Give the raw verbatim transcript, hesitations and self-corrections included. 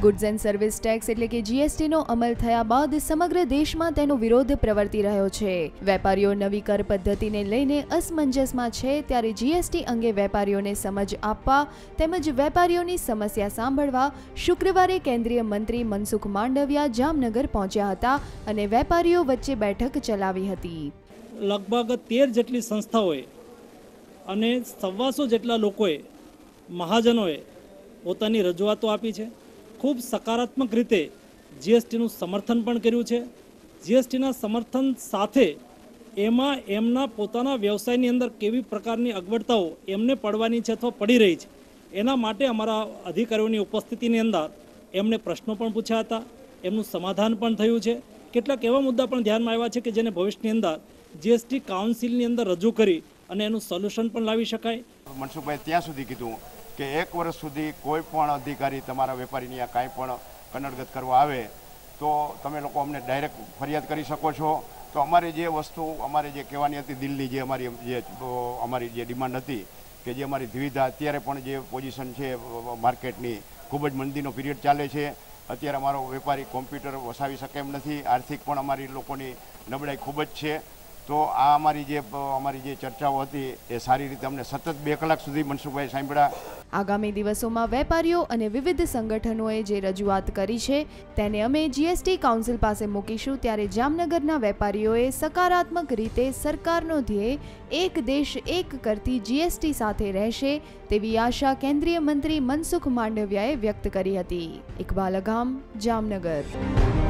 Goods and service tax એટલે કે GST નો અમલ થયા બાદ સમગ્ર દેશમાં તેનો વિરોધ પ્રવર્તી રહ્યો છે। વેપારીઓ નવી કર પદ્ધતિને લઈને અસમંજસમાં છે, ત્યારે જીએસટી અંગે વેપારીઓને સમજ આપવા તેમજ વેપારીઓની સમસ્યા સાંભળવા શુક્રવારે કેન્દ્રીય મંત્રી મનસુખ માંડવિયા જામનગર પહોંચ્યા હતા અને વેપારીઓ વચ્ચે બેઠક ચલાવી હતી। લગભગ તેર જેટલી સંસ્થાઓએ અને સવાસો જેટલા લોકોએ મહાજનોએ પોતાની રજૂઆતો આપી છે। ખૂબ સકારાત્મક રીતે જીએસટીનું સમર્થન પણ કર્યું છે। જીએસટીના સમર્થન સાથે એમાં એમના પોતાના વ્યવસાયની અંદર કેવી પ્રકારની અગવડતાઓ એમને પડવાની છે અથવા પડી રહી છે એના માટે અમારા અધિકારીઓની ઉપસ્થિતિની અંદર એમને પ્રશ્નો પણ પૂછ્યા હતા, એમનું સમાધાન પણ થયું છે। કેટલાક એવા મુદ્દા પણ ધ્યાનમાં આવ્યા છે કે જેને ભવિષ્યની અંદર જીએસટી કાઉન્સિલની અંદર રજૂ કરી અને એનું સોલ્યુશન પણ લાવી શકાય। મનસુખભાઈ ત્યાં સુધી કીધું કે એક વર્ષ સુધી કોઈ પણ અધિકારી તમારા વેપારીની આ કાંઈ પણ કનડગત કરવા આવે તો તમે લોકો અમને ડાયરેક્ટ ફરિયાદ કરી શકો છો। તો અમારી જે વસ્તુ અમારે જે કહેવાની હતી દિલની જે અમારી જે અમારી જે ડિમાન્ડ હતી કે જે અમારી દ્વિધા અત્યારે પણ જે પોઝિશન છે માર્કેટની ખૂબ જ મંદીનો પીરિયડ ચાલે છે, અત્યારે અમારો વેપારી કોમ્પ્યુટર વસાવી શકે એમ નથી, આર્થિક પણ અમારી લોકોની નબળાઈ ખૂબ જ છે। તો આ અમારી જે અમારી જે ચર્ચાઓ હતી એ સારી રીતે અમને સતત બે કલાક સુધી મનસુખભાઈ સાંભળ્યા। આગામી દિવસોમાં વેપારીઓ અને વિવિધ સંગઠનોએ જે રજૂઆત કરી છે તેને અમે જીએસટી કાઉન્સિલ પાસે મૂકીશું, ત્યારે જામનગરના વેપારીઓએ સકારાત્મક રીતે સરકારનો ધ્યેય એક દેશ એક કરતી જીએસટી સાથે રહેશે તેવી આશા કેન્દ્રીય મંત્રી મનસુખ માંડવિયાએ વ્યક્ત કરી હતી। ઇકબાલ અગામ, જામનગર।